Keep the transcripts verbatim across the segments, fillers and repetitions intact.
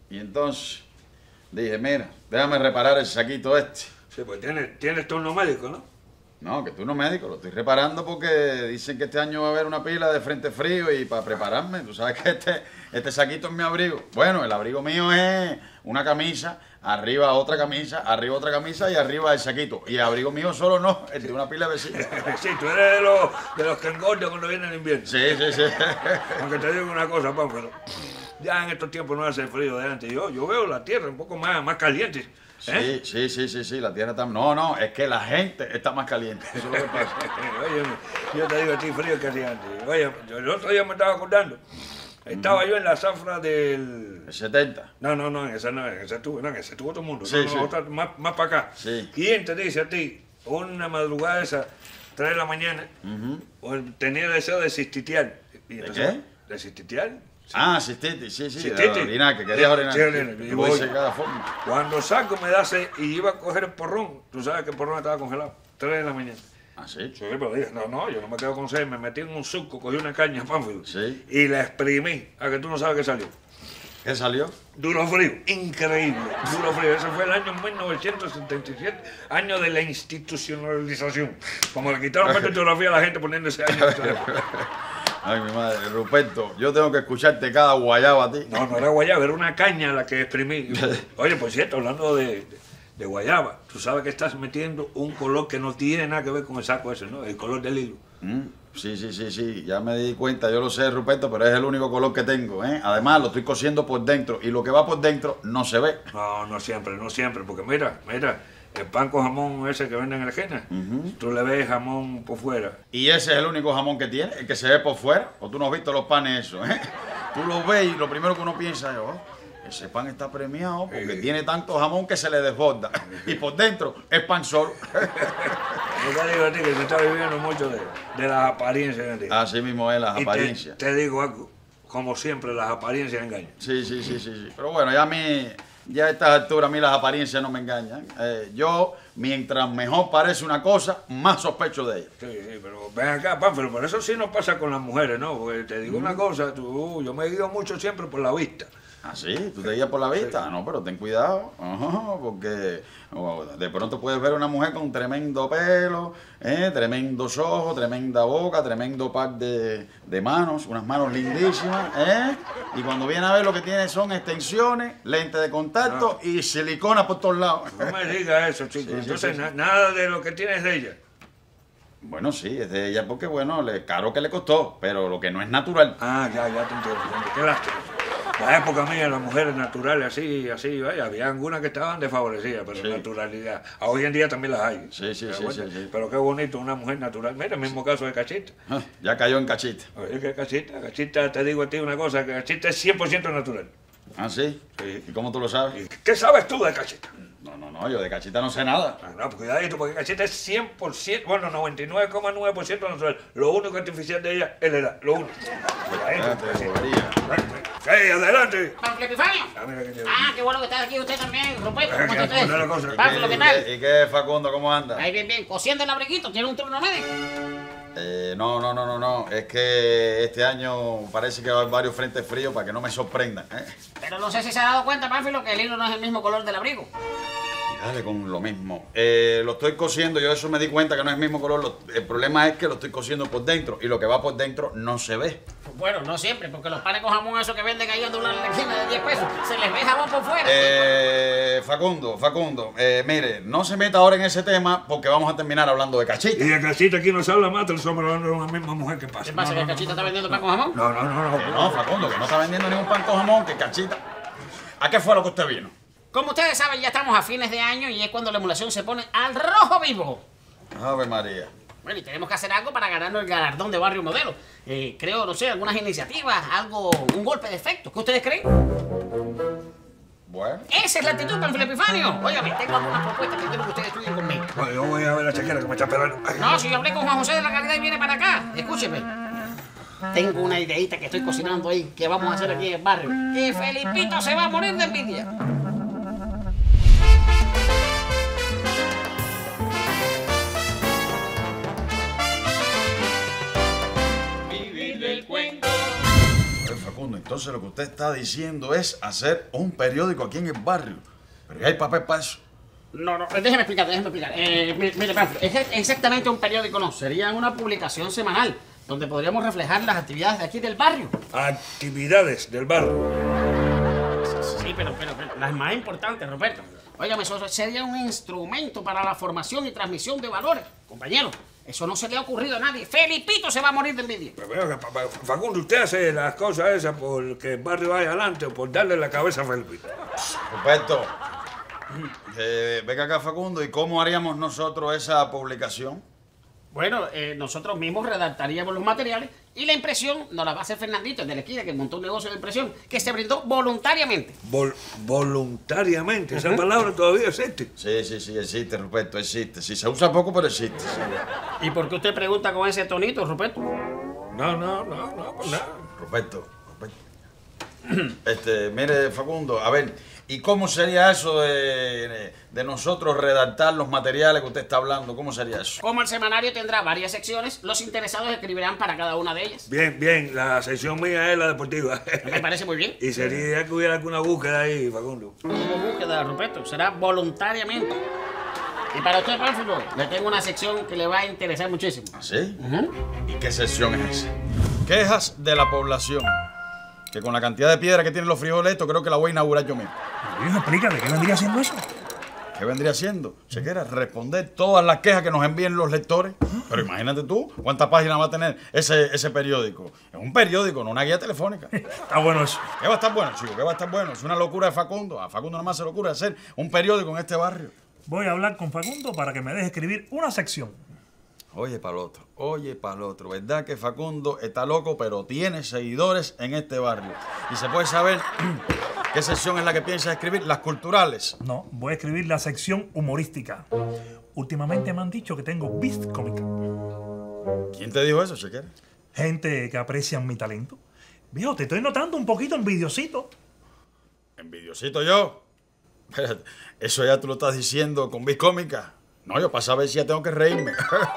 Y entonces dije, mira, déjame reparar el saquito este. Sí, pues tienes, tienes turno médico, ¿no? No, que tú no médico, lo estoy reparando porque dicen que este año va a haber una pila de frente frío y para prepararme, tú sabes que este, este saquito es mi abrigo. Bueno, el abrigo mío es una camisa, arriba otra camisa, arriba otra camisa y arriba el saquito. Y el abrigo mío solo no, el de una pila de vecinos. Sí, tú eres de los, de los que engordan cuando viene el invierno. Sí, sí, sí. Aunque te digo una cosa, Pánfilo, ya en estos tiempos no hace frío de antes. Yo, yo veo la tierra un poco más, más caliente. ¿Eh? Sí, sí, sí, sí, sí, la tierra está... No, no, es que la gente está más caliente. Eso es lo que pasa. Oye, yo te digo a ti frío que hacía antes. Oye, yo el otro día me estaba acordando. Estaba mm. yo en la zafra del... ¿El setenta? No, no, no, en esa no, en esa estuvo, no, en esa estuvo todo el mundo. Sí, no, no, sí. Otra, más, más para acá. Sí. ¿Quién te dice a ti, una madrugada esa, tres de la mañana, uh-huh. tenía deseo de cistitear? ¿De qué? ¿De cistitear? Sí. Ah, cistitis, sí, sí, Cistitis. de orinar, que querías orinar. Sí, orinar. Sí, lo hice de cada forma. Cuando saco me da sed y iba a coger el porrón, tú sabes que el porrón estaba congelado, tres de la mañana. ¿Ah, sí? Sí, pero dije, no, no, yo no me quedo con sed, me metí en un suco, cogí una caña, Pánfilo, sí. y la exprimí, a que tú no sabes qué salió. ¿Qué salió? Duro frío, increíble, duro frío. Ese fue el año mil novecientos setenta y siete, año de la institucionalización. Como le quitaron fotografía a la gente poniendo ese año. Ay, mi madre, Ruperto, yo tengo que escucharte cada guayaba a ti. No, no era guayaba, era una caña la que exprimí. Oye, por cierto, hablando de, de, de guayaba, tú sabes que estás metiendo un color que no tiene nada que ver con el saco ese, ¿no? El color del hilo. Mm, sí, sí, sí, sí, ya me di cuenta, yo lo sé, Ruperto, pero es el único color que tengo, ¿eh? Además, lo estoy cosiendo por dentro y lo que va por dentro no se ve. No, no siempre, no siempre, porque mira, mira, el pan con jamón ese que venden en la esquina, uh-huh. tú le ves jamón por fuera. ¿Y ese es el único jamón que tiene, el que se ve por fuera? ¿O tú no has visto los panes esos, eh? Tú los ves y lo primero que uno piensa es, oh, ese pan está premiado porque sí. tiene tanto jamón que se le desborda. Y por dentro es pan solo. Yo te digo a ti que se está viviendo mucho de, de las apariencias. ¿Sí? Así mismo es, las y apariencias. Te, te digo algo, como siempre, las apariencias engañan. Sí, sí, sí, sí, sí. Pero bueno, ya a mí... Ya a estas alturas a mí las apariencias no me engañan. Eh, yo, mientras mejor parece una cosa, más sospecho de ella. Sí, sí, pero ven acá, Pánfilo, por eso sí nos pasa con las mujeres, ¿no? Porque te digo mm. una cosa, tú, yo me he ido mucho siempre por la vista. ¿Ah, sí? ¿Tú te guías por la vista? Sí. No, pero ten cuidado, uh-huh, porque oh, de pronto puedes ver una mujer con tremendo pelo, eh, tremendos ojos, tremenda boca, tremendo par de, de manos, unas manos lindísimas, ¿eh? Y cuando viene a ver lo que tiene son extensiones, lentes de contacto no. y silicona por todos lados. No me digas eso, chico. Sí, Entonces, sí, sí, sí. nada de lo que tienes de ella. Bueno, sí, es de ella porque, bueno, le, caro que le costó, pero lo que no es natural. Ah, ya, ya te entiendo. Qué lástima. La época mía, las mujeres naturales, así, así, vaya, había algunas que estaban desfavorecidas, pero sí. naturalidad. Hoy en día también las hay. Sí, sí, sí, bueno, sí, sí. Pero qué bonito una mujer natural. Mira, el mismo caso de Cachita. Ah, ya cayó en Cachita. Oye, que Cachita, Cachita, te digo a ti una cosa, que Cachita es cien por ciento natural. ¿Ah, sí? Sí. ¿Y cómo tú lo sabes? ¿Qué sabes tú de Cachita? No, no, no, yo de Cachita no sé nada. Ah, no, pues cuidadito, porque Cachita es cien por ciento, bueno, noventa y nueve coma nueve por ciento natural. Lo único artificial de ella es la edad, lo único. Sí, adelante. Pánfilo Epifanio. Ah, mira que te... ah, qué bueno que estás aquí usted también, Ruperto. ¿Cómo está usted? usted? Pánfilo, ¿qué tal? ¿Y qué, Facundo, cómo anda? Ahí bien, bien. Cosiendo el abriguito, ¿tiene un turno médico? Eh, no, no, no, no, no. Es que este año parece que va a haber varios frentes fríos para que no me sorprendan, ¿eh? Pero no sé si se ha dado cuenta, Pánfilo, que el hilo no es el mismo color del abrigo. Y dale con lo mismo. Eh, lo estoy cosiendo, yo eso me di cuenta que no es el mismo color. Lo, el problema es que lo estoy cosiendo por dentro y lo que va por dentro no se ve. Pues bueno, no siempre, porque los panes con jamón esos que venden ahí en una esquina de diez pesos, se les ve jamón por fuera. Eh, Facundo, Facundo, eh, mire, no se meta ahora en ese tema porque vamos a terminar hablando de Cachita. Y de Cachita aquí no se habla más, estamos hablando de una misma mujer que pasa. ¿Qué pasa, no, que no, Cachita no, está vendiendo pan con jamón? No, no, no, no. No, no, Facundo, que no está vendiendo ningún pan con jamón, que Cachita. ¿A qué fue lo que usted vino? Como ustedes saben, ya estamos a fines de año y es cuando la emulación se pone al rojo vivo. Ave María. Bueno, y tenemos que hacer algo para ganarnos el galardón de Barrio Modelo. Eh, creo, no sé, algunas iniciativas, algo, un golpe de efecto. ¿Qué ustedes creen? Bueno. Esa es la actitud, Pánfilo Epifanio. Óigame, tengo algunas propuestas que quiero que ustedes estudien conmigo. Bueno, yo voy a ver a la chequera que me está esperando. Ay, no, si yo hablé con Juan José de la calidad y viene para acá. Escúcheme. Tengo una ideita que estoy cocinando ahí, que vamos a hacer aquí en el barrio. Que Felipito se va a morir de envidia. Facundo, entonces lo que usted está diciendo es hacer un periódico aquí en el barrio. Pero ya hay papel para eso. No, no, déjeme explicar, déjeme explicar. Eh, mi- mire, Pánfilo, es que exactamente un periódico no, sería una publicación semanal donde podríamos reflejar las actividades de aquí del barrio. Actividades del barrio. Sí, pero, pero, pero las más importantes, Roberto. Óigame, eso sería un instrumento para la formación y transmisión de valores. Compañero, eso no se le ha ocurrido a nadie. Felipito se va a morir de envidia. Pero veo que, pa- pa- Facundo, ¿usted hace las cosas esas porque el barrio vaya adelante o por darle la cabeza a Felipito? Roberto, eh, venga acá, Facundo, ¿y cómo haríamos nosotros esa publicación? Bueno, eh, nosotros mismos redactaríamos los materiales y la impresión nos la va a hacer Fernandito, el de la esquina, que montó un negocio de impresión, que se brindó voluntariamente. Vol- voluntariamente, esa palabra todavía existe. Sí, sí, sí, existe, Ruperto, existe. Sí, se usa poco, pero existe. Sí. ¿Y por qué usted pregunta con ese tonito, Ruperto? No, no, no, no, pues nada. Ruperto, Ruperto. Este, mire, Facundo, a ver, ¿y cómo sería eso de, de nosotros redactar los materiales que usted está hablando? ¿Cómo sería eso? Como el semanario tendrá varias secciones, los interesados escribirán para cada una de ellas. Bien, bien, la sección mía es la deportiva. Me parece muy bien. Y sería que hubiera alguna búsqueda ahí, Facundo. Como búsqueda, Ruperto, será voluntariamente. Y para usted, Pánfilo, le tengo una sección que le va a interesar muchísimo. ¿Ah, sí? ¿Y qué sesión es esa? Quejas de la población. Que con la cantidad de piedra que tienen los frijoles, esto creo que la voy a inaugurar yo mismo. Viejo, explícame, ¿qué vendría siendo eso? ¿Qué vendría siendo? Se quiere responder todas las quejas que nos envíen los lectores. Pero imagínate tú, ¿cuántas páginas va a tener ese, ese periódico? Es un periódico, no una guía telefónica. ¿Qué Está bueno eso. va a estar bueno, chico? ¿Qué va a estar bueno? Es una locura de Facundo. A Facundo nada más se le ocurre hacer un periódico en este barrio. Voy a hablar con Facundo para que me deje escribir una sección. Oye, pa'l otro, oye, pa'l otro. ¿Verdad que Facundo está loco, pero tiene seguidores en este barrio? Y se puede saber qué sección es la que piensa escribir, las culturales. No, voy a escribir la sección humorística. Últimamente me han dicho que tengo beat cómica. ¿Quién te dijo eso, Chequera? Gente que aprecian mi talento. Viejo, te estoy notando un poquito envidiosito. ¿Envidiosito yo? Espérate, eso ya tú lo estás diciendo con vis cómica. No, yo para saber si ya tengo que reírme.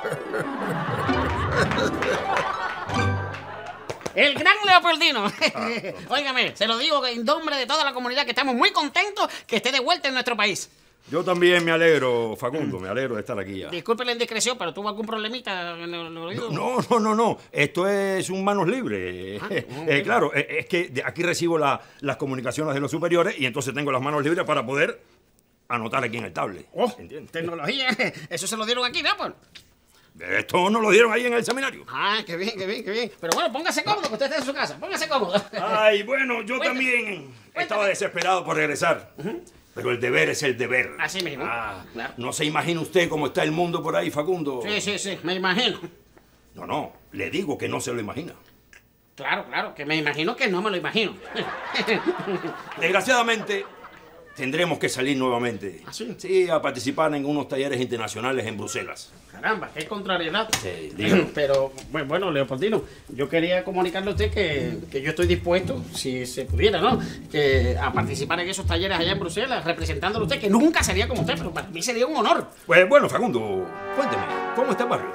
El gran Leopoldino. Óigame, se lo digo en nombre de toda la comunidad que estamos muy contentos que esté de vuelta en nuestro país. Yo también me alegro, Facundo, me alegro de estar aquí ya. Disculpe la indiscreción, pero ¿tuvo algún problemita en el oído? No, no, no, no, esto es un manos libres. Eh, claro, eh, es que de aquí recibo la- las comunicaciones de los superiores y entonces tengo las manos libres para poder anotar aquí en el tablet. Oh, ¿Entiendes? tecnología. Eso se lo dieron aquí, ¿no? Pues? Esto nos lo dieron ahí en el seminario. Ah, qué bien, qué bien, qué bien. Pero bueno, póngase cómodo, que usted está en su casa. Póngase cómodo. Ay, bueno, yo Cuéntame. también estaba desesperado por regresar. Pero el deber es el deber. Así mismo. Ah, Claro. no se imagina usted cómo está el mundo por ahí, Facundo. Sí, sí, sí, me imagino. No, no, le digo que no se lo imagina. Claro, claro, que me imagino que no me lo imagino. Desgraciadamente, tendremos que salir nuevamente. ¿Ah, sí? Sí, a participar en unos talleres internacionales en Bruselas. Caramba, qué contrariedad. Sí, dígame. Pero, bu- bueno, Leopoldino, yo quería comunicarle a usted que, que yo estoy dispuesto, si se pudiera, ¿no? Que a participar en esos talleres allá en Bruselas, representándolo a usted, que nunca sería como usted, pero para mí sería un honor. Pues bueno, Facundo, cuénteme, ¿cómo está el barrio?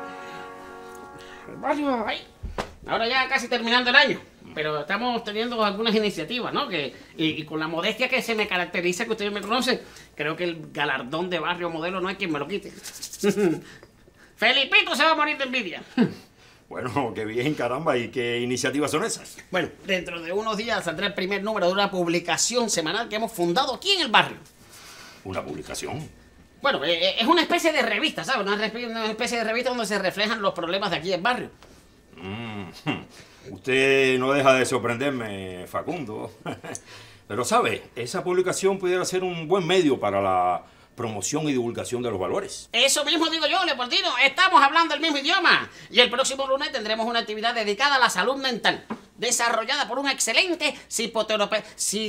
El barrio, ahí. Ahora ya casi terminando el año. Pero estamos teniendo algunas iniciativas, ¿no? Que, y, y con la modestia que se me caracteriza, que ustedes me conocen, creo que el galardón de barrio modelo no hay quien me lo quite. Felipito se va a morir de envidia. Bueno, qué bien, caramba, ¿y qué iniciativas son esas? Bueno, dentro de unos días saldrá el primer número de una publicación semanal que hemos fundado aquí en el barrio. ¿Una publicación? Bueno, eh, es una especie de revista, ¿sabes? Una, respe- una especie de revista donde se reflejan los problemas de aquí del barrio. Mm, usted no deja de sorprenderme, Facundo. Pero, ¿sabe? Esa publicación pudiera ser un buen medio para la promoción y divulgación de los valores. Eso mismo digo yo, Leopoldino. Estamos hablando el mismo idioma. Y el próximo lunes tendremos una actividad dedicada a la salud mental, desarrollada por un excelente psicoterapeuta,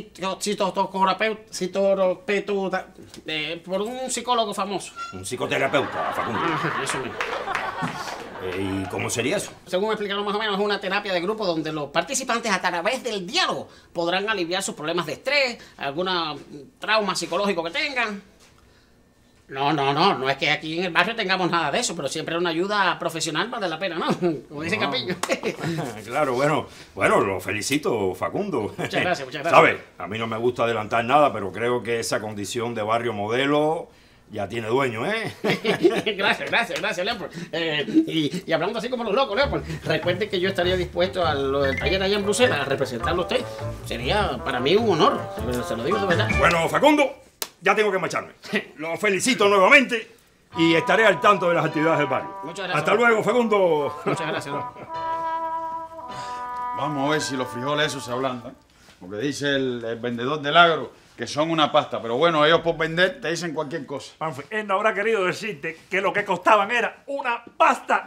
eh, por un psicólogo famoso. Un psicoterapeuta, Facundo. Ajá, eso mismo. Eh, ¿Y cómo sería eso? Según me explicaron más o menos, es una terapia de grupo donde los participantes a través del diálogo podrán aliviar sus problemas de estrés, algún trauma psicológico que tengan. No, no, no, no es que aquí en el barrio tengamos nada de eso, pero siempre una ayuda profesional vale la pena, ¿no? Como dice Campiño. Claro, bueno, bueno, lo felicito, Facundo. Muchas gracias, muchas gracias. ¿Sabes? A mí no me gusta adelantar nada, pero creo que esa condición de barrio modelo ya tiene dueño, ¿eh? Gracias, gracias, gracias, Leopold. Eh, y, y hablando así como los locos, Leopold, recuerde que yo estaría dispuesto a lo del taller allá en Bruselas a representarlo a usted. Sería para mí un honor, se lo, se lo digo de verdad. Bueno, Facundo, ya tengo que marcharme. Lo felicito nuevamente y estaré al tanto de las actividades del barrio. Muchas gracias. Hasta luego, Facundo. Muchas gracias. Vamos a ver si los frijoles esos se ablandan. Porque dice el, el vendedor del agro que son una pasta. Pero bueno, ellos por vender te dicen cualquier cosa. Panfi, él no habrá querido decirte que lo que costaban era una pasta.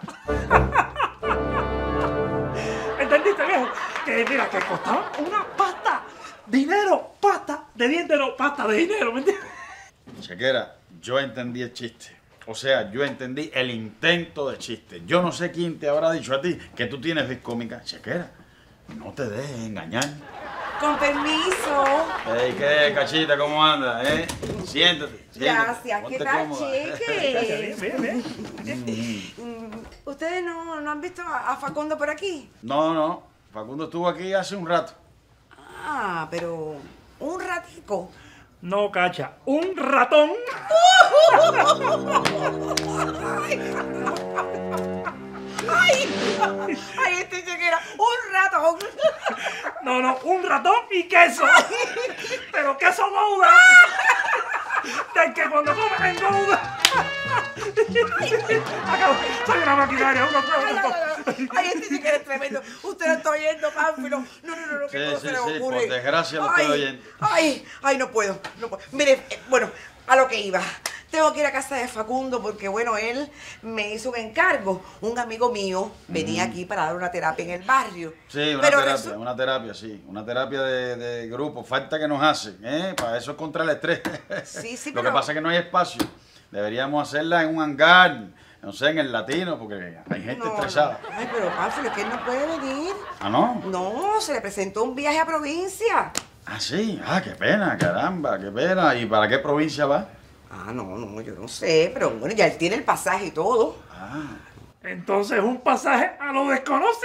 ¿Entendiste, viejo? Que mira, que costaban una pasta. Dinero, pasta de dientes, no, pasta de dinero, ¿me entiendes? Chequera, yo entendí el chiste. O sea, yo entendí el intento de chiste. Yo no sé quién te habrá dicho a ti que tú tienes viscómica. Chequera, no te dejes engañar. Con permiso. Ey, ¿qué, Cachita? ¿Cómo andas? ¿Eh? Siéntate, siéntate. Gracias. Ponte ¿Qué tal, cómoda. Cheque? Bien, bien. Mm, ¿Ustedes no, no han visto a, a Facundo por aquí? No, no. Facundo estuvo aquí hace un rato. Ah, pero un ratico. No, Cacha, un ratón. ¡Ay! ¡Ay, este chequera! ¡Un ratón! No, no, un ratón y queso. Pero queso gouda. Del que cuando comes engouda. Acabo, soy una maquinaria, una Ay, cosa. ay, ay, ay, este chequera es tremendo. Usted lo está oyendo, Pánfilo. No, no, no, no, ¿qué Sí, cosa sí, se le sí, ocurre? por desgracia lo Ay, estoy oyendo. Ay, ay, no puedo, no puedo. Mire, eh, bueno, a lo que iba. Tengo que ir a casa de Facundo porque, bueno, él me hizo un encargo. Un amigo mío venía aquí para dar una terapia en el barrio. Sí, una Pero terapia, resu- una terapia, sí. Una terapia de, de grupo. Falta que nos hacen, ¿eh? Para eso es contra el estrés. Sí, sí, Lo pero- que pasa es que no hay espacio. Deberíamos hacerla en un hangar, no sé, en el latino, porque hay gente No, estresada. no. Ay, pero Pánfilo, es que él no puede venir. ¿Ah, no? No, se le presentó un viaje a provincia. Ah, sí. Ah, qué pena, caramba, qué pena. ¿Y para qué provincia va? Ah, no, no, yo no sé, pero bueno, ya él tiene el pasaje y todo. Ah. Entonces, un pasaje a lo desconocido.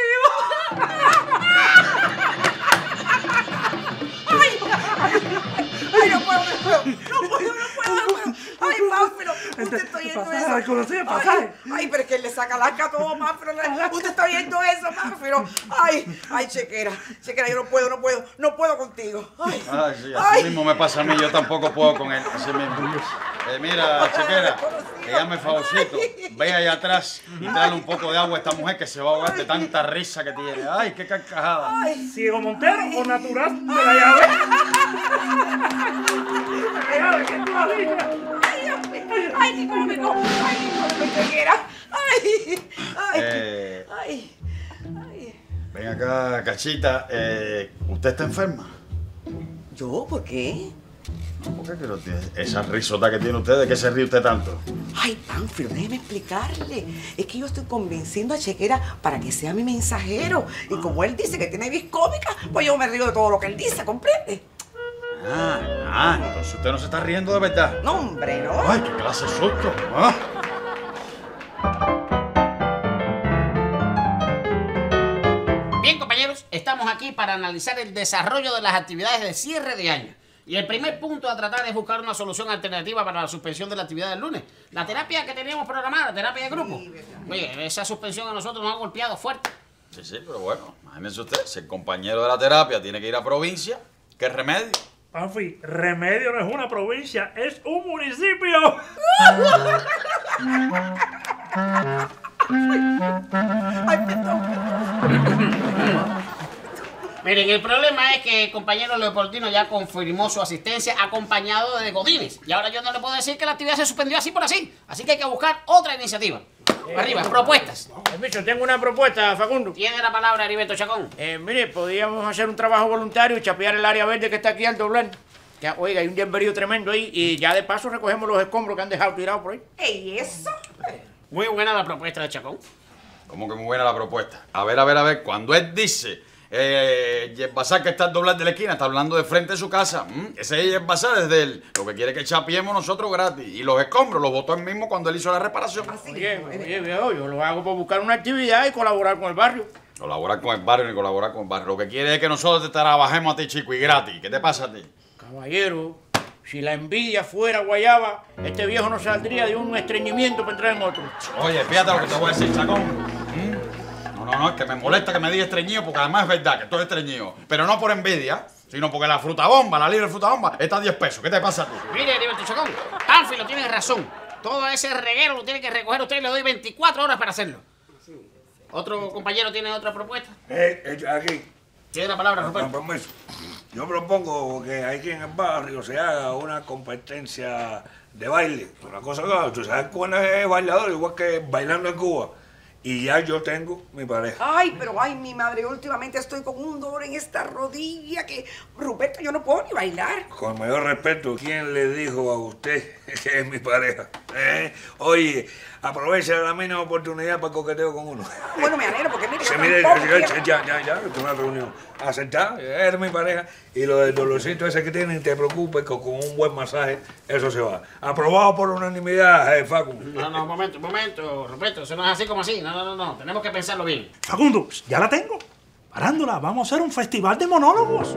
Ay, no puedo, no puedo, no puedo, no puedo, no puedo. Ay, Pánfilo, usted está oyendo Pasaje, eso. desconocido, pasaje. Ay, ay, pero es que él le saca la arca a todo, Pánfilo. Usted está oyendo eso, Pánfilo. Ay, ay, chequera, chequera, yo no puedo, no puedo, no puedo contigo. Ay, Ay, sí, así ay. mismo me pasa a mí, yo tampoco puedo con él. Así mismo. Eh, mira, chequera, que llame favorcito, ve allá atrás y dale un poco de agua a esta mujer que se va a ahogar de tanta risa que tiene. Ay, qué carcajada. ¿Ciego Montero o natural de la llave? De la llave, ¿qué tú has dicho? Ay, Dios mío. Ay, qué cómico. Ay, qué cómico, chequera. Ay, ay, Eh, ay, ay. ven acá, Cachita, eh, ¿usted está enferma? ¿Yo? ¿Por qué? ¿Por qué que no tiene esa risota que tiene usted? ¿De qué se ríe usted tanto? Ay, Pánfilo, déjeme explicarle. Es que yo estoy convenciendo a Chequera para que sea mi mensajero. Y como él dice que tiene vis cómica, pues yo me río de todo lo que él dice, ¿comprende? Ah, ah, entonces usted no se está riendo de verdad. No, hombre, no. Ay, qué clase de susto. Ah. Bien, compañeros, estamos aquí para analizar el desarrollo de las actividades de cierre de año. Y el primer punto a tratar es buscar una solución alternativa para la suspensión de la actividad del lunes. La terapia que teníamos programada, la terapia de grupo. Oye, esa suspensión a nosotros nos ha golpeado fuerte. Sí, sí, pero bueno, imagínese usted, si el compañero de la terapia tiene que ir a provincia, ¿qué remedio? Panfi, Remedio no es una provincia, es un municipio. Ay, perdón. Miren, el problema es que el compañero Leopoldino ya confirmó su asistencia acompañado de Godínez. Y ahora yo no le puedo decir que la actividad se suspendió así por así. Así que hay que buscar otra iniciativa. Arriba, propuestas. Permiso, tengo una propuesta, Facundo. Tiene la palabra Heriberto Chacón. Eh, mire, podríamos hacer un trabajo voluntario y chapear el área verde que está aquí al doblar. Que, oiga, hay un hierberío tremendo ahí y ya de paso recogemos los escombros que han dejado tirados por ahí. ¿Y eso? Muy buena la propuesta de Chacón. Como que muy buena la propuesta. A ver, a ver, a ver, cuando él dice Eh, Jeff Bazar, que está al doblar de la esquina, está hablando de frente de su casa. ¿Mm? Ese es Jeff Bazar, desde él. Lo que quiere es que chapiemos nosotros gratis. Y los escombros los botó él mismo cuando él hizo la reparación. Oye, oye, viejo, yo lo hago por buscar una actividad y colaborar con el barrio. Colaborar con el barrio ni colaborar con el barrio. Lo que quiere es que nosotros te trabajemos a ti, chico, y gratis. ¿Qué te pasa a ti? Caballero, si la envidia fuera guayaba, este viejo no saldría de un estreñimiento para entrar en otro. Oye, fíjate lo que te voy a decir, chacón. ¿Mm? No, no, no, es que me molesta que me diga estreñido, porque además es verdad que estoy estreñido. Pero no por envidia, sino porque la fruta bomba, la libre fruta bomba, está a diez pesos. ¿Qué te pasa a ti? Mire, Heriberto Chacón, Pánfilo tiene razón. Todo ese reguero lo tiene que recoger usted y le doy veinticuatro horas para hacerlo. ¿Otro compañero tiene otra propuesta? Eh, eh, aquí. Tiene la palabra, Con Ruperto. permiso. Yo propongo que aquí en el barrio se haga una competencia de baile. Una cosa que tú sabes cuál es bailador, igual que bailando en Cuba. Y ya yo tengo mi pareja. Ay, pero ay, mi madre, últimamente estoy con un dolor en esta rodilla que, Ruperto, yo no puedo ni bailar. Con mayor respeto, ¿quién le dijo a usted que es mi pareja? ¿Eh? Oye, aprovecha la mínima oportunidad para coqueteo con uno. Bueno, me alegro porque mire, Se yo mire, tampoco ya, quiero- ya, ya, ya, es una reunión. Aceptar, eres mi pareja. Y lo del dolorcito ese que tienen, te preocupes, que con un buen masaje, eso se va. Aprobado por unanimidad, eh, Facu. No, no, un momento, un momento, Ruperto. Eso no es así como así. No, no, no, no. Tenemos que pensarlo bien. Facundo, ya la tengo. Parándola, vamos a hacer un festival de monólogos.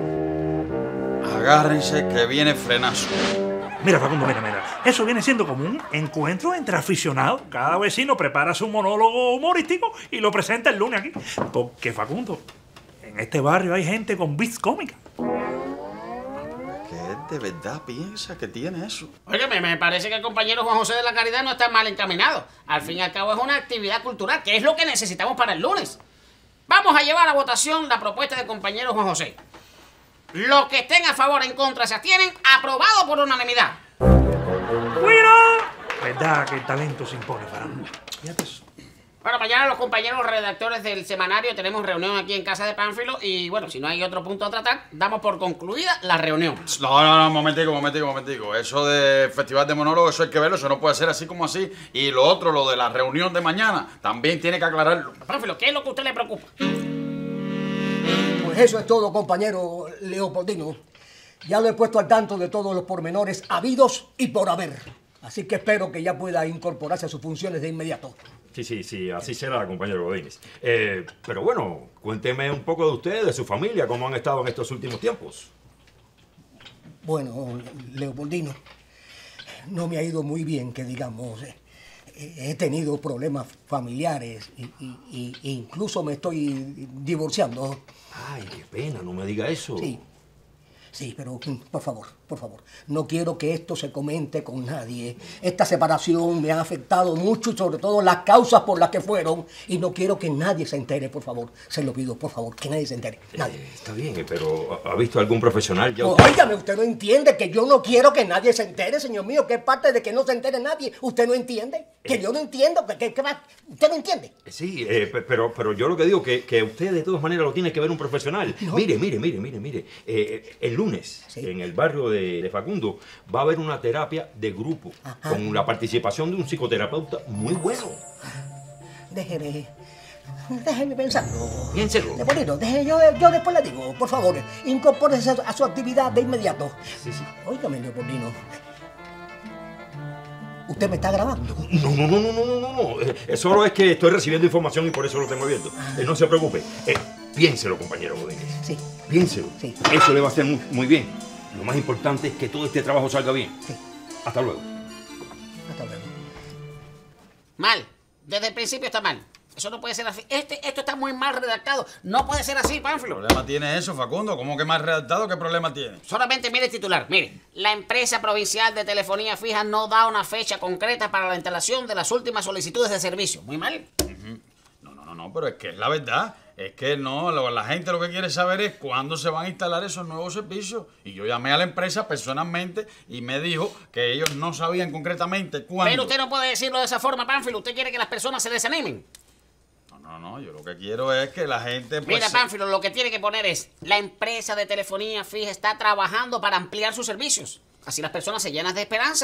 Agárrense que viene frenazo. Mira, Facundo, mira, mira. Eso viene siendo como un encuentro entre aficionados. Cada vecino prepara su monólogo humorístico y lo presenta el lunes aquí. Porque, Facundo, en este barrio hay gente con bits cómicas. ¿Qué de verdad piensa que tiene eso? Óigame, me parece que el compañero Juan José de la Caridad no está mal encaminado. Al fin y al cabo es una actividad cultural, que es lo que necesitamos para el lunes. Vamos a llevar a votación la propuesta del compañero Juan José. Los que estén a favor o en contra se abstienen, aprobado por unanimidad. ¡Cuidado! ¿Verdad que el talento se impone, Facundo? Fíjate eso. Bueno, mañana los compañeros redactores del semanario tenemos reunión aquí en casa de Pánfilo y bueno, si no hay otro punto a tratar, damos por concluida la reunión. No, no, no, momentico, momentico, momentico. Eso de festival de monólogos, eso hay que verlo, eso no puede ser así como así. Y lo otro, lo de la reunión de mañana, también tiene que aclararlo. Pánfilo, ¿qué es lo que a usted le preocupa? Pues eso es todo, compañero Leopoldino. Ya lo he puesto al tanto de todos los pormenores habidos y por haber. Así que espero que ya pueda incorporarse a sus funciones de inmediato. Sí, sí, sí, así será, compañero Godínez. Eh, pero bueno, cuénteme un poco de usted, de su familia, cómo han estado en estos últimos tiempos. Bueno, Leopoldino, no me ha ido muy bien, que digamos. Eh, He tenido problemas familiares y, y- y- e incluso me estoy divorciando. Ay, qué pena, no me diga eso. Sí, sí, pero mm, por favor, por favor, no quiero que esto se comente con nadie. Esta separación me ha afectado mucho y sobre todo las causas por las que fueron y no quiero que nadie se entere, por favor. Se lo pido, por favor, que nadie se entere. Nadie. Eh, está bien, pero ¿ha ha visto algún profesional ya? Oh, óigame, usted no entiende que yo no quiero que nadie se entere, señor mío, que es parte de que no se entere nadie. ¿Usted no entiende? Que yo no entiendo, que, que- que va- ¿usted no entiende? Sí, eh, pe- pero, pero yo lo que digo que, que usted de todas maneras lo tiene que ver un profesional. No. Mire, mire, mire, mire, mire. Eh, el lunes, Sí. en el barrio de, de Facundo, va a haber una terapia de grupo Ajá. con la participación de un psicoterapeuta muy bueno. Déjeme, déjeme pensarlo. Piénselo. Leopoldino, deje, yo, yo después le digo, por favor, incorpórese a, a su actividad de inmediato. Sí, sí. Óigame, Leopoldino, ¿usted me está grabando? No, no, no, no, no, no, no, no. Eh, eh, solo es que estoy recibiendo información y por eso lo tengo abierto. Eh, no se preocupe. Eh, piénselo, compañero Godínez. Sí, Piénselo. Sí. Eso le va a hacer muy, muy bien. Lo más importante es que todo este trabajo salga bien. sí. Hasta luego. Hasta luego. Mal. Desde el principio está mal. Eso no puede ser así. Este, esto está muy mal redactado. No puede ser así, ¿Qué Pánfilo. problema tiene eso, Facundo? ¿Cómo que más redactado? ¿Qué problema tiene? Solamente mire el titular. Mire, la empresa provincial de telefonía fija no da una fecha concreta para la instalación de las últimas solicitudes de servicio. Muy mal. No, no, no, no, pero es que es la verdad. Es que no, lo- la gente lo que quiere saber es cuándo se van a instalar esos nuevos servicios. Y yo llamé a la empresa personalmente y me dijo que ellos no sabían concretamente cuándo. Pero usted no puede decirlo de esa forma, Pánfilo. Usted quiere que las personas se desanimen. No, no, no, yo lo que quiero es que la gente... Pues, Mira, se- Pánfilo, lo que tiene que poner es: la empresa de telefonía fija está trabajando para ampliar sus servicios. Así las personas se llenan de esperanza.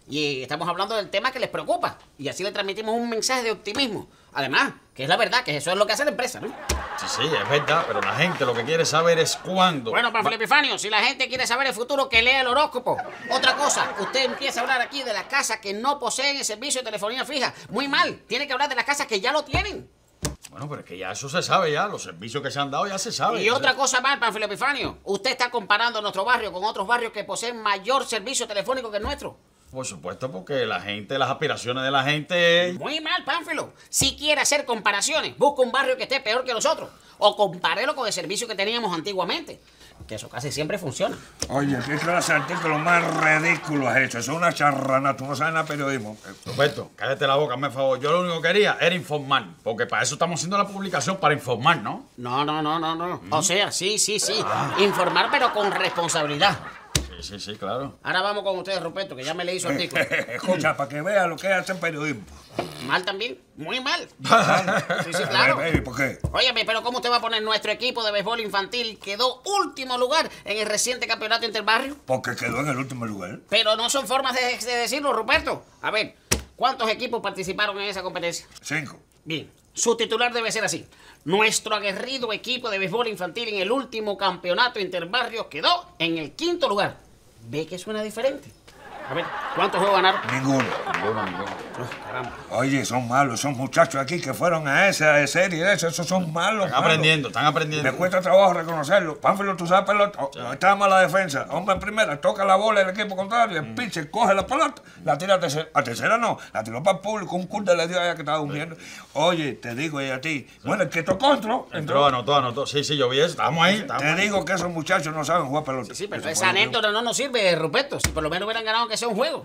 Y estamos hablando del tema que les preocupa. Y así le transmitimos un mensaje de optimismo. Además, que es la verdad, que eso es lo que hace la empresa, ¿no? Sí, sí, es verdad, pero la gente lo que quiere saber es cuándo. Bueno, Pánfilo Epifanio, si la gente quiere saber el futuro, que lea el horóscopo. Otra cosa, usted empieza a hablar aquí de las casas que no poseen el servicio de telefonía fija. Muy mal, tiene que hablar de las casas que ya lo tienen. Bueno, pero es que ya eso se sabe ya, los servicios que se han dado ya se sabe. Y otra cosa más, Pánfilo Epifanio, usted está comparando nuestro barrio con otros barrios que poseen mayor servicio telefónico que el nuestro. Por supuesto, porque la gente, las aspiraciones de la gente... Muy mal, Pánfilo. Si quiere hacer comparaciones, busca un barrio que esté peor que nosotros. O compárelo con el servicio que teníamos antiguamente. Que eso casi siempre funciona. Oye, qué clase de artículo más ridículo has hecho. Eso es una charrana, tú no sabes nada de periodismo. Roberto, cállate la boca, hazme favor. Yo lo único que quería era informar. Porque para eso estamos haciendo la publicación, para informar, ¿no? No, no, no, no, no. O sea, sí, sí, sí. Informar, pero con responsabilidad. Sí, sí, sí, claro. Ahora vamos con ustedes, Ruperto, que ya me leí su artículo. Escucha, para que vea lo que es hacer periodismo. Mal también, muy mal. Sí, sí, claro. Eh, eh, ¿Por qué? Óyeme, pero ¿cómo usted va a poner nuestro equipo de béisbol infantil? Quedó último lugar en el reciente campeonato interbarrio. Porque quedó en el último lugar. Pero no son formas de, de decirlo, Ruperto. A ver, ¿cuántos equipos participaron en esa competencia? Cinco. Bien, su titular debe ser así. Nuestro aguerrido equipo de béisbol infantil en el último campeonato interbarrio quedó en el quinto lugar. ¿Ve que suena diferente? A ver, ¿cuántos juegos ganaron? Ninguno. Ninguno, ninguno. Oh, caramba. Oye, son malos, esos muchachos aquí que fueron a esa serie, eso, esos son malos. Están malos. aprendiendo, están aprendiendo. Me cuesta trabajo reconocerlo. Pánfilo, tú sabes pelota. Oh, no está mala defensa. Hombre en primera, toca la bola el equipo contrario, el pitcher coge la pelota, la tira a tercera. A tercera no, la tiró para el público, un curte le dio a ella que estaba durmiendo. Oye, te digo y a ti, bueno, el que tocó entró. Entró, anotó, anotó. Sí, sí, yo vi eso. Estamos ahí, estamos Te ahí. digo que esos muchachos no saben jugar pelota. Sí, pero Eso esa fue lo anécdota no nos sirve, Ruperto. Si por lo menos hubieran ganado que sea un juego.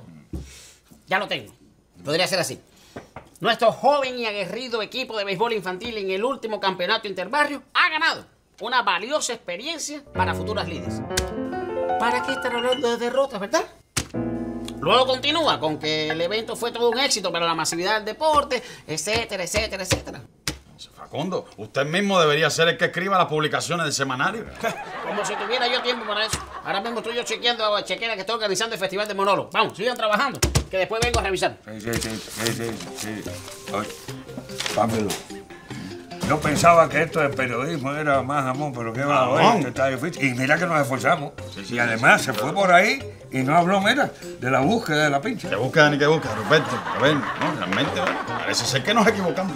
Ya lo tengo. Podría ser así. Nuestro joven y aguerrido equipo de béisbol infantil en el último campeonato interbarrio ha ganado una valiosa experiencia para futuras líderes. ¿Para qué estar hablando de derrotas, verdad? Luego continúa con que el evento fue todo un éxito para la masividad del deporte, etcétera, etcétera, etcétera. Facundo, usted mismo debería ser el que escriba las publicaciones del semanario. Como si tuviera yo tiempo para eso. Ahora mismo estoy yo chequeando a Chequera que estoy organizando el festival de monólogo. Vamos, sigan trabajando, que después vengo a revisar. Sí, sí, sí, sí, sí, sí. Oye, Pánfilo, yo pensaba que esto del periodismo era más jamón, pero qué va, oye, esto está difícil. Y mira que nos esforzamos. Sí, sí, y además sí, se sí. fue por ahí y no habló, mira, de la búsqueda de la pincha. Que busca ni que busca, Roberto. A ver, no, realmente, bueno, parece ser que nos equivocamos.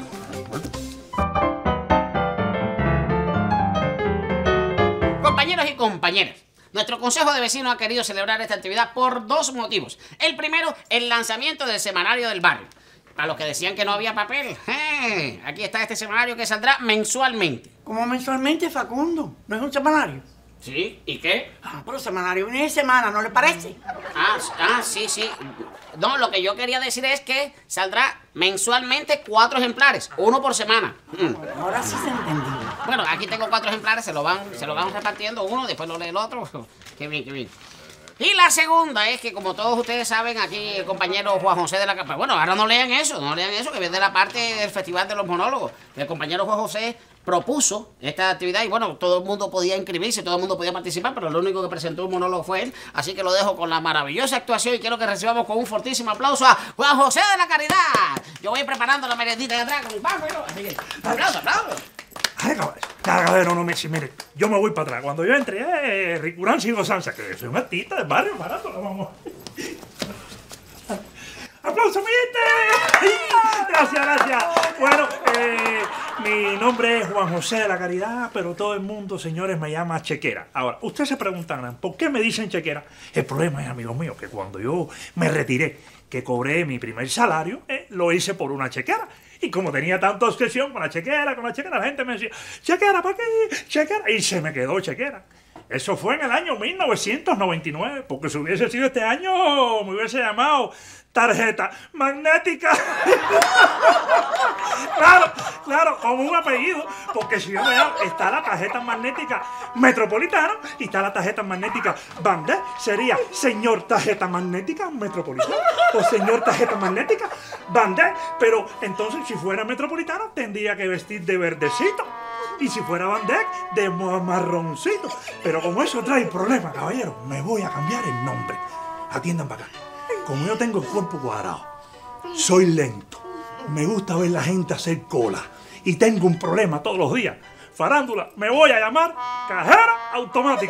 Compañeros y compañeras, nuestro Consejo de Vecinos ha querido celebrar esta actividad por dos motivos. El primero, el lanzamiento del semanario del barrio. Para los que decían que no había papel, ¡eh! Aquí está este semanario que saldrá mensualmente. Como mensualmente, Facundo. ¿No es un semanario? ¿Sí? ¿Y qué? Ah, pero semanario viene de semana, ¿no le parece? Ah, ah, sí, sí. No, lo que yo quería decir es que saldrá mensualmente cuatro ejemplares, uno por semana. Mm. Ahora sí se entendió. Bueno, aquí tengo cuatro ejemplares, se lo van, se lo van repartiendo uno, después lo lee el otro. Qué bien, qué bien. Y la segunda es que, como todos ustedes saben, aquí el compañero Juan José de la Capa. Bueno, ahora no lean eso, no lean eso, que viene de la parte del Festival de los Monólogos. El compañero Juan José propuso esta actividad y bueno, todo el mundo podía inscribirse, todo el mundo podía participar, pero lo único que presentó un monólogo fue él. Así que lo dejo con la maravillosa actuación y quiero que recibamos con un fortísimo aplauso a Juan José de la Caridad. Yo voy preparando la merendita de atrás con mi Pánfilo, así que aplauso, aplauso. Ay, caballero, caballero, no me si, mire, yo me voy para atrás. Cuando yo entré, eh, Ricurán Sigo Sansa, que soy un artista del barrio, barato, la vamos. ¡Aplauso, mi gente! Gracias, gracias. Bueno, eh, mi nombre es Juan José de la Caridad, pero todo el mundo, señores, me llama Chequera. Ahora, ustedes se preguntarán, ¿por qué me dicen Chequera? El problema es, amigos míos, que cuando yo me retiré, que cobré mi primer salario, eh, lo hice por una chequera. Y como tenía tanta obsesión con la chequera, con la chequera, la gente me decía, chequera, ¿para qué? Chequera. Y se me quedó chequera. Eso fue en el año mil novecientos noventa y nueve, porque si hubiese sido este año, me hubiese llamado tarjeta magnética. Claro, claro, con un apellido, porque si yo me llamo, está la tarjeta magnética metropolitana y está la tarjeta magnética Bandé, sería señor tarjeta magnética metropolitana o señor tarjeta magnética Bandé, pero entonces si fuera metropolitana tendría que vestir de verdecito. Y si fuera Bandé, de marroncito. Pero como eso trae problemas, caballero, me voy a cambiar el nombre. Atiendan para acá. como yo tengo el cuerpo cuadrado, soy lento, me gusta ver la gente hacer cola y tengo un problema todos los días. Farándula, me voy a llamar cajera automático.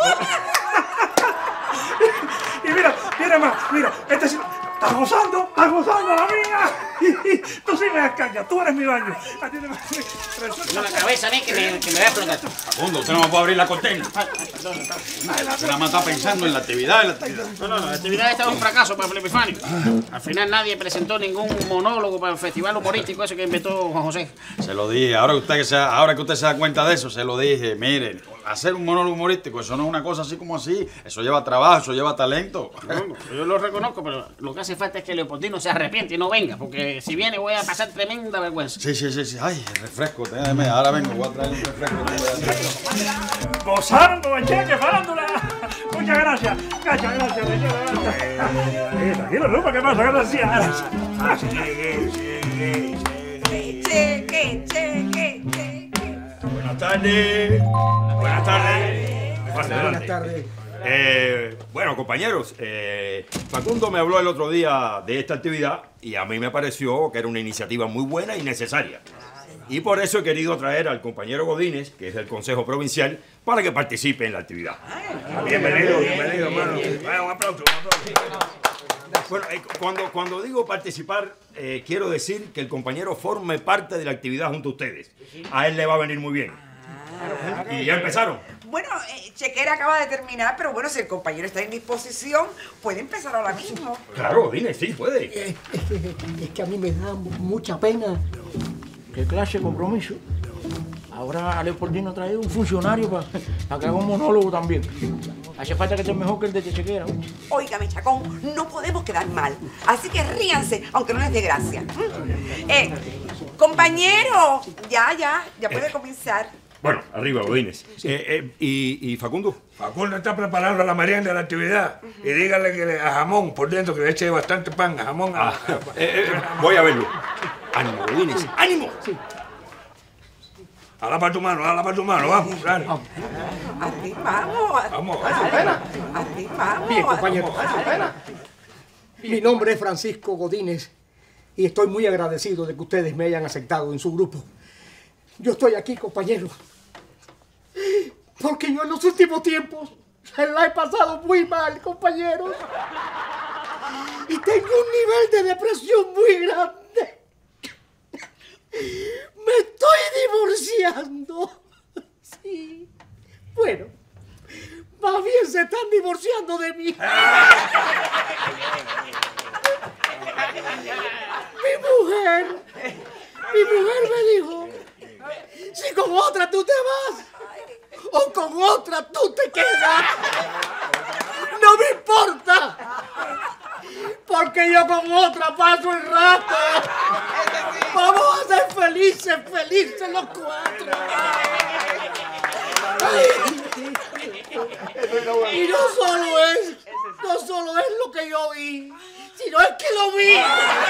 Y mira, mira más, mira, este sí, está gozando, está gozando la mía. Tú sí me das caña, tú eres mi baño. A ti te No, la cabeza a mí que me, que me va a explotar. Facundo, usted no me puede abrir la cortina. Usted nada más está pensando en la actividad, en la actividad. No, no, la actividad esta es un fracaso para Epifanio. Al final nadie presentó ningún monólogo para el festival humorístico ese que inventó Juan José. Se lo dije, ahora que usted, que se, ahora que usted se da cuenta de eso, se lo dije. Mire, hacer un monólogo humorístico, eso no es una cosa así como así. Eso lleva trabajo, eso lleva talento. No, yo lo reconozco, pero lo que hace falta es que Leopoldino se arrepiente y no venga, porque si viene voy a pasar tremenda vergüenza. Sí, sí, sí, sí. Ay, el refresco, déjame, ahora vengo, voy a traer un refresco. gozando, cheque, farándula. Muchas gracias. Gracias, gracias, gracias. Tranquilo, Lupa, ¿qué pasa? Gracias. Cheque, cheque, cheque, cheque. Buenas tardes. Buenas tardes. Buenas tardes. Eh, bueno, compañeros, eh, Facundo me habló el otro día de esta actividad y a mí me pareció que era una iniciativa muy buena y necesaria. Y por eso he querido traer al compañero Godínez, que es del Consejo Provincial, para que participe en la actividad. Bienvenido, bienvenido, hermano. Vaya, un aplauso, un aplauso. Bueno, eh, cuando, cuando digo participar, eh, quiero decir que el compañero forme parte de la actividad junto a ustedes. A él le va a venir muy bien. Y ya empezaron. Bueno, eh, Chequera acaba de terminar, pero bueno, si el compañero está en disposición, puede empezar ahora mismo. Claro, Godínez, sí, puede. Eh, Es que, es que a mí me da mucha pena. ¿Qué clase de compromiso? Ahora Leopoldino trae un funcionario para que haga un monólogo también. Hace falta que esté mejor que el de Chequera. Óigame, Chacón, no podemos quedar mal. Así que ríanse, aunque no les dé gracia. Eh, compañero, ya, ya, ya puede comenzar. Bueno, arriba, Godínez. Eh, eh, y, ¿Y Facundo? Facundo está preparando la merienda de la actividad. Y dígale que le, a jamón por dentro, que le eche bastante pan, a jamón. A, Ah, eh, eh, voy a verlo. Ánimo, Godínez, ánimo. Hala para tu mano, hala para tu mano, vamos, dale. Así vamos. Vamos. Así vamos. Bien, compañero. Mi nombre es Francisco Godínez y estoy muy agradecido de que ustedes me hayan aceptado en su grupo. Yo estoy aquí, compañero, porque yo en los últimos tiempos la he pasado muy mal, compañeros. Y tengo un nivel de depresión muy grande. Me estoy divorciando. Sí. Bueno, más bien se están divorciando de mí. Mi mujer, mi mujer me dijo, si con otra tú te vas, o con otra tú te quedas, no me importa, porque yo con otra paso el rato. Vamos a ser felices, felices los cuatro. Y no solo es, no solo es lo que yo vi, sino es que lo vi.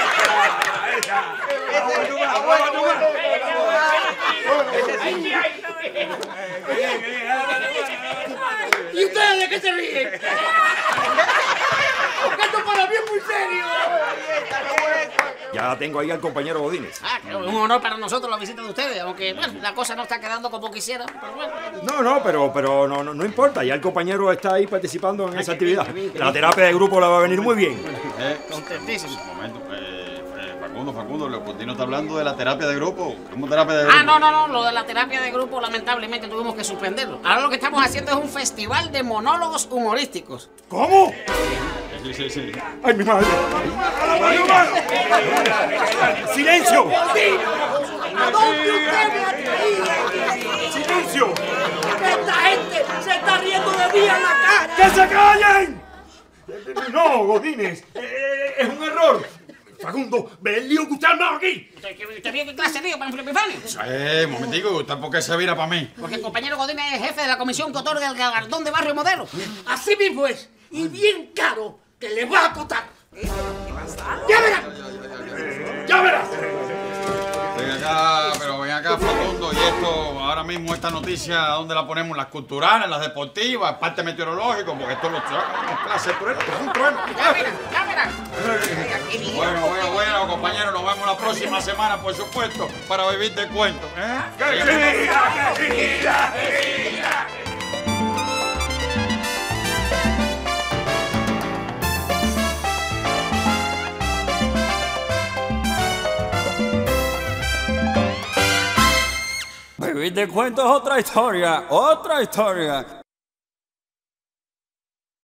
¿Y ustedes de qué se ríen? Porque esto para mí es muy serio. Ya tengo ahí al compañero Godínez. Ah, que es un honor para nosotros la visita de ustedes, aunque bueno, la cosa no está quedando como quisiera, pero bueno. No, no, pero, pero no, no, no importa. Ya el compañero está ahí participando en esa actividad. qué bien, qué La bien. terapia de grupo le va a venir muy bien. Eh, Contentísimo. un momento, eh, eh, Facundo, Facundo, Leopoldino está hablando de la terapia de grupo. ¿Cómo terapia de grupo? Ah, no, no, no, lo de la terapia de grupo lamentablemente tuvimos que suspenderlo. Ahora lo que estamos haciendo es un festival de monólogos humorísticos. ¿Cómo? Sí, sí, sí. ¡Ay, mi madre! ¡Silencio! ¿A dónde usted me ha traído? ¡Silencio! Esta gente se está riendo de mí en la cara. ¡Que se callen! No, Godínez, eh, es un error. Facundo, ve el lío que usted ha armado aquí. ¿Usted usted vio qué clase de lío para Epifanio? Eh, un momentico, ¿usted por qué se vira para mí? Porque el compañero Godínez es jefe de la comisión que otorga el galardón de Barrio Modelo. Así mismo es. Y bien caro que le va a costar. ¡Ya verás! ¡Ya verás! Ven acá, pero ven acá, Facundo. Y esto, ahora mismo esta noticia, ¿dónde la ponemos? Las culturales, las deportivas, parte meteorológico, porque esto lo es clase de trueno, esto es un trueno. Ya mira, ya mira. Bueno, bueno, bueno, compañeros, nos vemos la próxima semana, por supuesto, para vivir de cuento. ¿Eh? ¡Que siga, que siga, que siga! Vivir de cuentos es otra historia, otra historia.